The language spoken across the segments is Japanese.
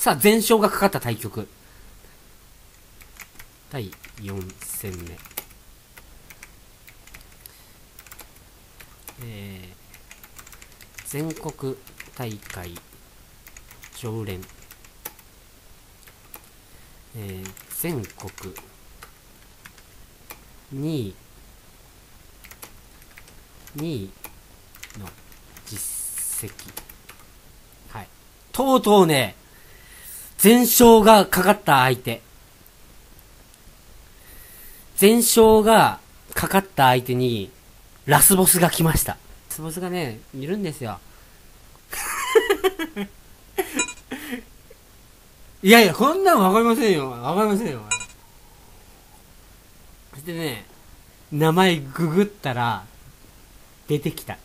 さあ、全勝がかかった対局。第4戦目。全国大会常連。全国2位の実績。はい。とうとうね、全勝がかかった相手。全勝がかかった相手に、ラスボスが来ました。ラスボスがね、いるんですよ。いやいや、こんなんわかりませんよ。わかりませんよ。そしてね、名前ググったら、出てきた。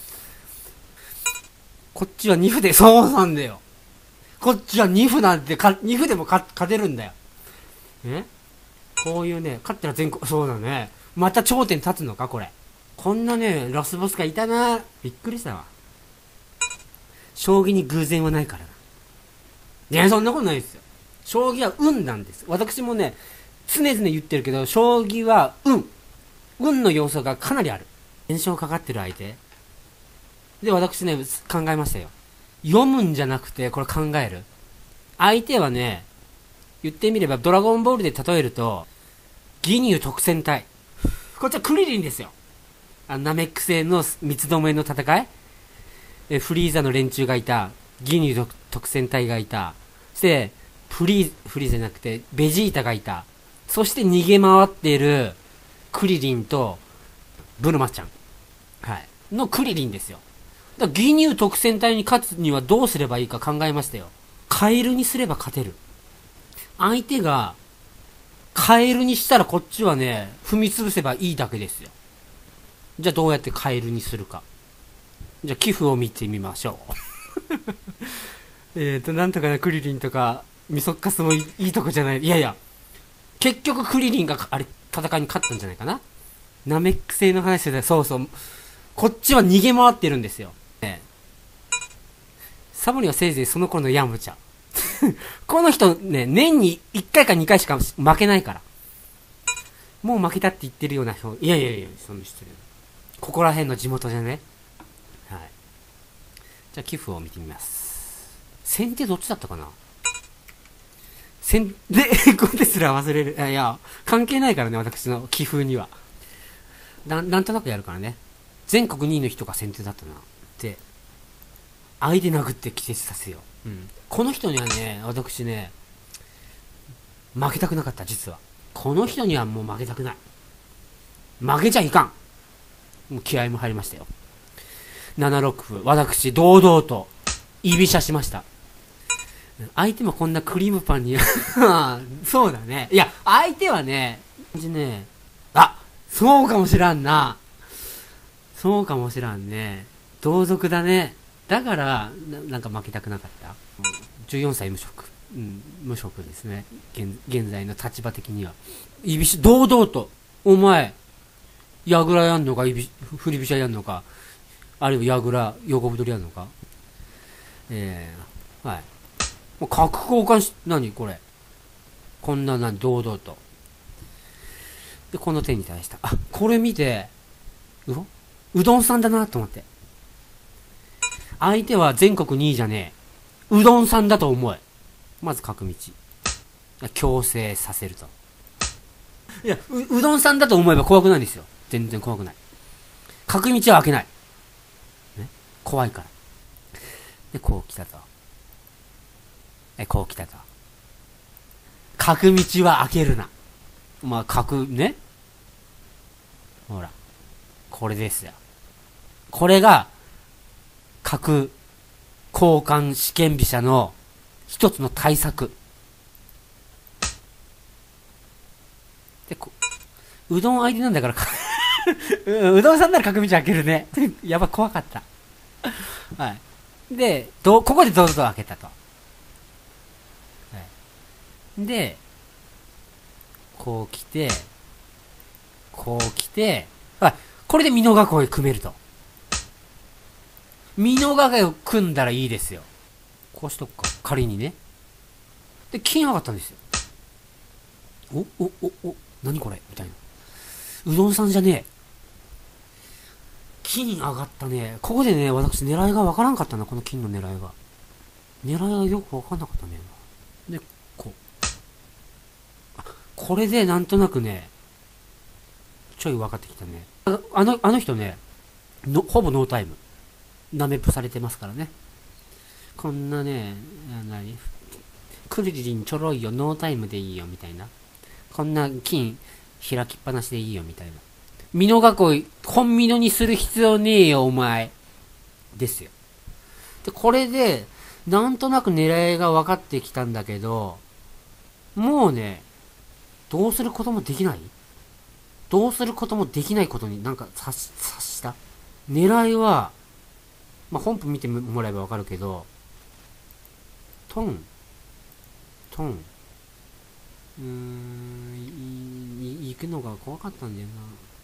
こっちは2歩で、そうなんだよ。こっちは2歩なんて、2歩でも勝てるんだよ。ね、こういうね、勝ったら全国、そうだね。また頂点立つのか、これ。こんなね、ラスボスがいたな。びっくりしたわ。将棋に偶然はないからな。いや、そんなことないですよ。将棋は運なんです。私もね、常々言ってるけど、将棋は運の要素がかなりある。連勝かかってる相手。で、私ね、考えましたよ。読むんじゃなくて、これ考える。相手はね、言ってみれば、ドラゴンボールで例えると、義乳特戦隊。こっちはクリリンですよ。ナメック星の三つどもえの戦い。フリーザの連中がいた。義乳特戦隊がいた。そして、フリーザじゃなくて、ベジータがいた。そして逃げ回っている、クリリンと、ブルマちゃん。はい。のクリリンですよ。だから義乳特戦隊に勝つにはどうすればいいか考えましたよ。カエルにすれば勝てる。相手が、カエルにしたらこっちはね、踏み潰せばいいだけですよ。じゃあどうやってカエルにするか。じゃあ寄付を見てみましょう。なんとかね、クリリンとか、ミソッカスもいいとこじゃない。いやいや、結局クリリンがあれ、戦いに勝ったんじゃないかな。ナメック星の話で、そうそう。こっちは逃げ回ってるんですよ。サボリはせいぜいその頃のヤムチャ。この人ね、年に1回か2回しか負けないから。もう負けたって言ってるような人、いやいやいや、その失礼。ここら辺の地元じゃね。はい。じゃあ寄付を見てみます。先手どっちだったかな。これですら忘れる。いや、関係ないからね、私の寄付には。なんとなくやるからね。全国2位の人が先手だったな。で、相手殴って気絶させよう。うん。この人にはね、私ね、負けたくなかった、実は。この人にはもう負けたくない。負けちゃいかん。もう気合も入りましたよ。7六歩、私、堂々と、居飛車しました。相手もこんなクリームパンに、そうだね。いや、相手はね、そうかもしらんな。そうかもしらんね。同族だね。だから、なんか負けたくなかった。14歳無職。うん、無職ですね。現在の立場的には。居飛車、堂々と、お前、矢倉やんのか、振り飛車やんのか、あるいは矢倉、横太りやんのか。はい。もう角交換何これ。こんな堂々と。で、この手に対した。これ見て、うどんさんだなと思って。相手は全国2位じゃねえ。うどんさんだと思え。まず角道。強制させると。いや、うどんさんだと思えば怖くないんですよ。全然怖くない。角道は開けない。ね、怖いから。で、こう来たと。こう来たと。角道は開けるな。まあ、角、ね。ほら。これですよ。これが、角交換試験飛車の一つの対策。で、うどん相手なんだからうどんさんなら角道開けるね。やば、怖かった。はい。で、ここで堂々と開けたと。はい。で、こう来て、こう来て、これで美濃囲い組めると。美濃囲いを組んだらいいですよ。こうしとくか。仮にね。 で、金上がったんですよ。何これみたいな。うどんさんじゃねえ。金上がったね。ここでね、私狙いがわからんかったな、この金の狙いが。狙いがよくわかんなかったね。で、これでなんとなくね、ちょい分かってきたね。あの人ね、ほぼノータイム。ナメプされてますからね。こんなね、クリリンちょろいよ、ノータイムでいいよ、みたいな。こんな金開きっぱなしでいいよ、みたいな。美濃囲い、本美濃にする必要ねえよ、お前。ですよ。で、これで、なんとなく狙いが分かってきたんだけど、もうね、どうすることもできないどうすることもできないことになんか察した狙いは、まあ、本譜見てもらえば分かるけど、トン、行くのが怖かったんだよな。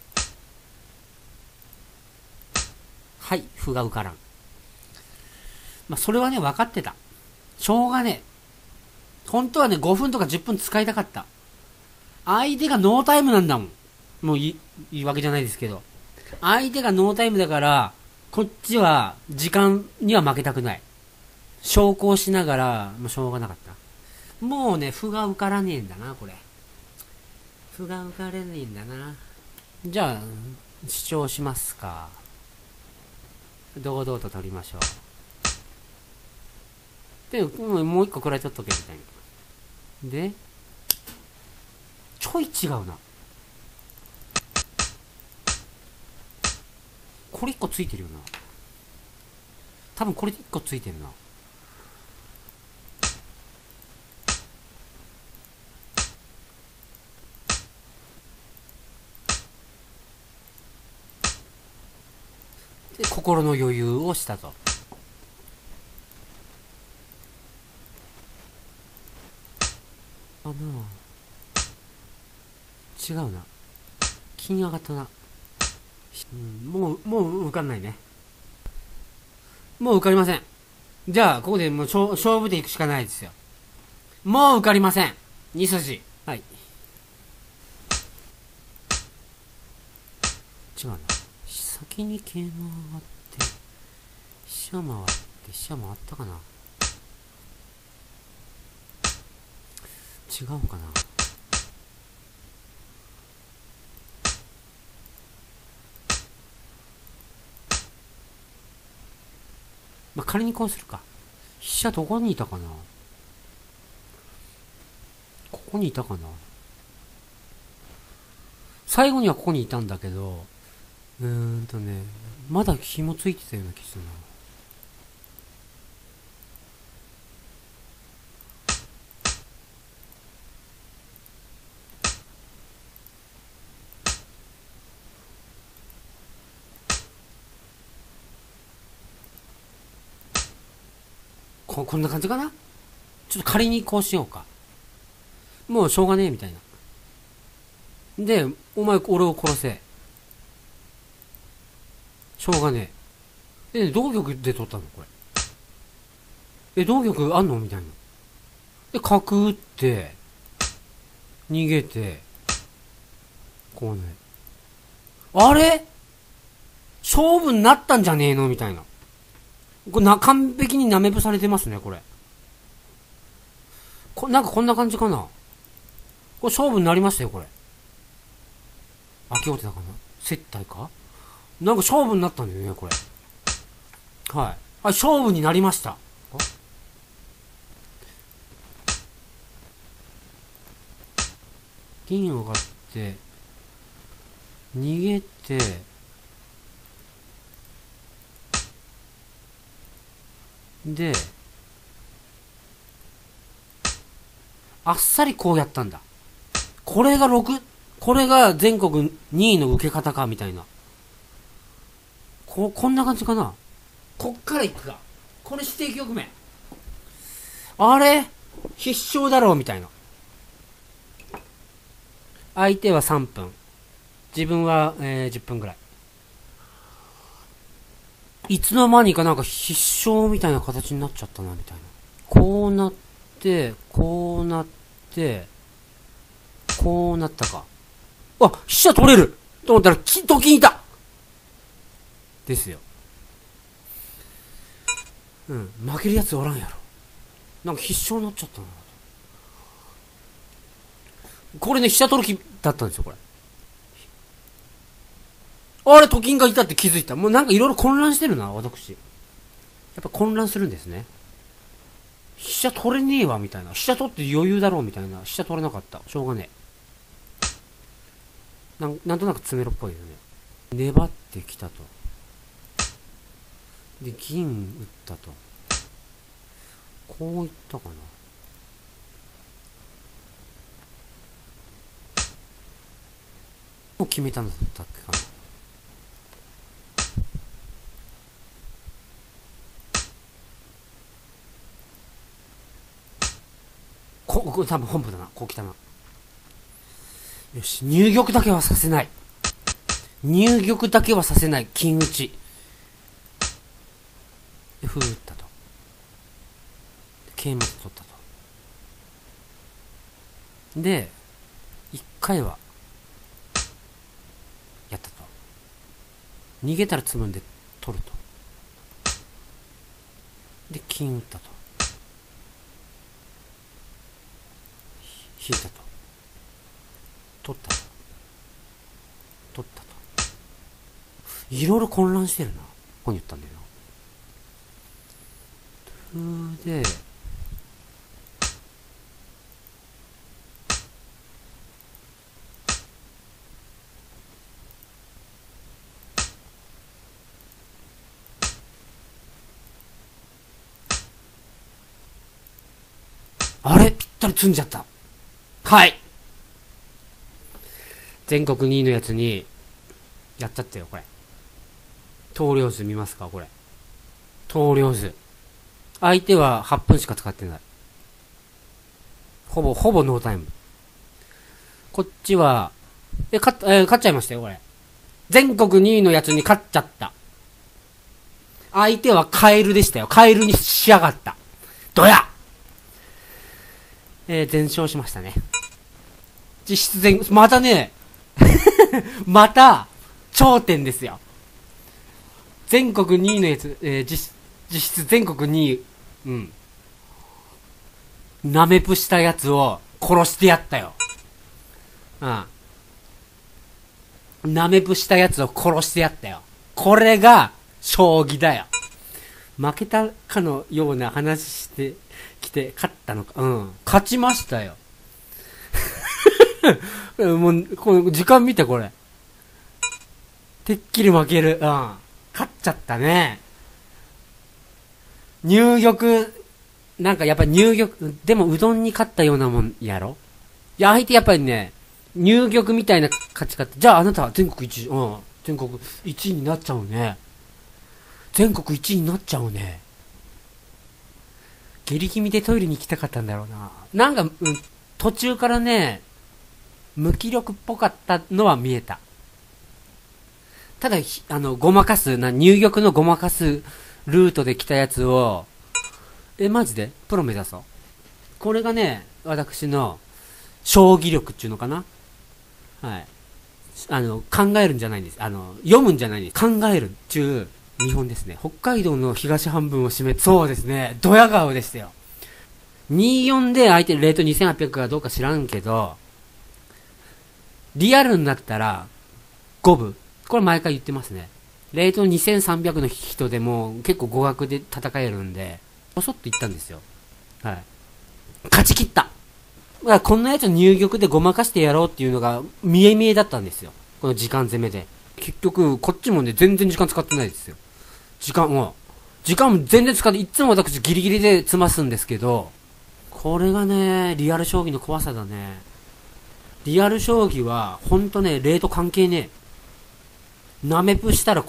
はい、歩が受からん。まあ、それはね、分かってた。しょうがねえ。本当はね、5分とか10分使いたかった。相手がノータイムなんだもん。もういいわけじゃないですけど。相手がノータイムだから、こっちは時間には負けたくない。昇降しながら、もうしょうがなかった。もうね、歩が受からねえんだな、これ。歩が受かれねえんだな。じゃあ、主張しますか。堂々と取りましょう。で、もう一個くらい取っとけみたいな。で、ちょい違うな。これ一個ついてるよな。多分これ一個ついてるな。で、心の余裕をしたと。違うな。金上がったな。もう受かんないね。もう受かりません。じゃあ、ここでもう勝負でいくしかないですよ。もう受かりません。2筋。はい。違うな。先に桂馬上がって、飛車回って、飛車回ったかな。違うかな。まあ、仮にこうするか。飛車どこにいたかな。ここにいたかな。最後にはここにいたんだけど、まだ紐ついてたような気するな。こんな感じかな。ちょっと仮にこうしようか。もうしょうがねえみたいな。で、お前俺を殺せ。しょうがねえ。同玉で取ったのこれ。同玉あんのみたいな。で、角打って、逃げて、こうね。あれ勝負になったんじゃねえのみたいな。これ完璧にナメプされてますね、これ。なんかこんな感じかな。これ勝負になりましたよ、これ。秋手だかな接待かなんか勝負になったんだよね、これ。はい。勝負になりました。銀上がって、逃げて、で、あっさりこうやったんだ。これが全国2位の受け方か、みたいな。こんな感じかな。こっから行くか。これ指定局面。あれ必勝だろう、みたいな。相手は3分。自分は、10分ぐらい。いつの間にかなんか必勝みたいな形になっちゃったな、みたいな。こうなって、こうなって、こうなったか。あ、飛車取れると思ったら、と金いたですよ。うん、負けるやつおらんやろ。なんか必勝になっちゃったな。これね、飛車取る気だったんですよ、これ。あれ、と金がいたって気づいた。もうなんかいろいろ混乱してるな、私。やっぱ混乱するんですね。飛車取れねえわ、みたいな。飛車取って余裕だろう、みたいな。飛車取れなかった。しょうがねえ。なんとなく詰めろっぽいよね。粘ってきたと。で、銀打ったと。こういったかな。もう決めたんだったっけかな。これ多分本部だな。こう来たな。よし、入玉だけはさせない。入玉だけはさせない。金打ち。で、歩打ったと。桂馬で取ったと。で、一回は、やったと。逃げたら詰むんで取ると。で、金打ったと。引いたと。取ったと。取ったと。いろいろ混乱してるな。ここに言ったんだよな。で、あれぴったり積んじゃった。はい。全国2位のやつに、やっちゃったよ、これ。投了図見ますか、これ。投了図。相手は8分しか使ってない。ほぼノータイム。こっちは、勝っちゃいましたよ、これ。全国2位のやつに勝っちゃった。相手はカエルでしたよ。カエルにしやがった。どや全勝しましたね。実質またね、また、頂点ですよ。全国2位のやつ、実質全国2位、うん。なめぷしたやつを殺してやったよ。うん。なめぷしたやつを殺してやったよ。これが、将棋だよ。負けたかのような話してきて、勝ったのか。うん。勝ちましたよ。もう、この時間見てこれ。てっきり負ける。うん。勝っちゃったね。入玉、なんかやっぱり入玉、でもうどんに勝ったようなもんやろ。いや、相手やっぱりね、入玉みたいな勝ち方。じゃああなたは全国1位、うん。全国1位になっちゃうね。全国1位になっちゃうね。下痢気味でトイレに行きたかったんだろうな。なんか、途中からね、無気力っぽかったのは見えた。ただ、ごまかす、入玉のごまかすルートで来たやつを、マジでプロ目指そう。これがね、私の、将棋力っていうのかな。はい。考えるんじゃないんです。読むんじゃないんです。考えるっていう見本ですね。北海道の東半分を占め、そうですね。ドヤ顔でしたよ。24で相手レート2800かどうか知らんけど、リアルになったら、5分。これ毎回言ってますね。レート2300の人でも結構互角で戦えるんで、ポソッと言ったんですよ。はい。勝ち切った。だからこんなやつ入玉でごまかしてやろうっていうのが見え見えだったんですよ。この時間攻めで。結局、こっちもね、全然時間使ってないですよ。時間も全然使って、いつも私ギリギリで詰ますんですけど、これがね、リアル将棋の怖さだね。リアル将棋は、ほんとね、レート関係ねえ。なめぷしたら、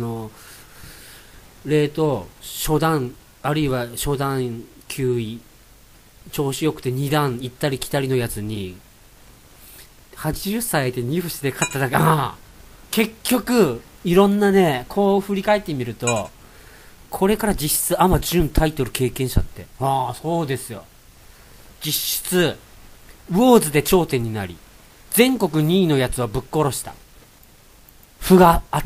レート、初段、あるいは初段9位、調子良くて2段行ったり来たりのやつに、80歳で2歩して勝っただけ、結局、いろんなね、こう振り返ってみると、これから実質アマ準タイトル経験者って、そうですよ。 実質、ウォーズで頂点になり、全国2位のやつはぶっ殺した。負があった。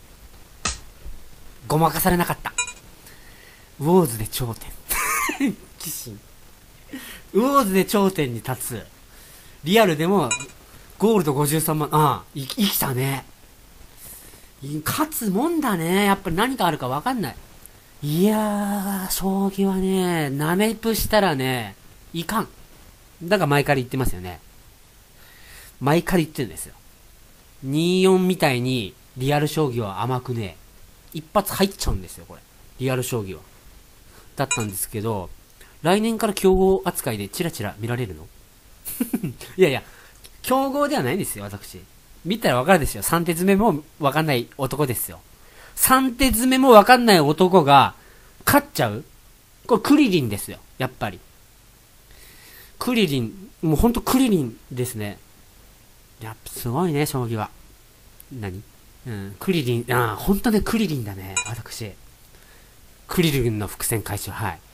ごまかされなかった。ウォーズで頂点。騎士。ウォーズで頂点に立つ。リアルでも、ゴールド53万、生きたね。勝つもんだね。やっぱり何があるか分かんない。いやー、将棋はね、ナメプしたらね、いかん。だから前から言ってますよね。前から言ってるんですよ。24みたいに、リアル将棋は甘くね、一発入っちゃうんですよ、これ。リアル将棋は。だったんですけど、来年から競合扱いでチラチラ見られるのいやいや、競合ではないんですよ、私。見たらわかるですよ。3手詰めもわかんない男ですよ。3手詰めもわかんない男が、勝っちゃう？これクリリンですよ、やっぱり。クリリン、もうほんとクリリンですね。やっぱすごいね、将棋は。何？クリリン、ほんとね、クリリンだね、私。クリリンの伏線回収、はい。